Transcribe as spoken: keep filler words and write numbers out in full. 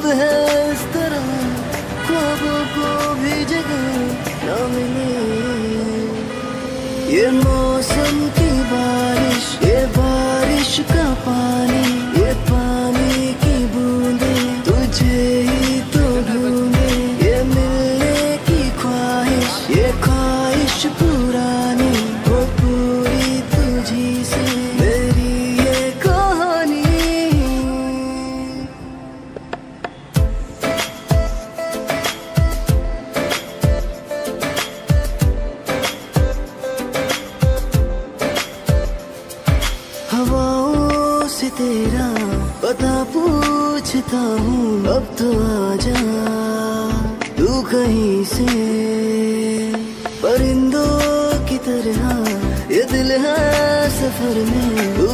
अब है इस तरह ख्वाबों को भी जगह न मिले। ये मौसम की बारिश, ये बारिश का पानी, ये पानी की बूंदे तुझे ही तो ढूंढे। ये मिलने की ख्वाहिश, ये ख्वाहिश पुरानी वो पूरी तुझी से मेरी ये कहानी। हवाओं से तेरा पता पूछता हूँ, अब तो आजा तू कहीं से। परिंदों की तरह ये दिल है सफर में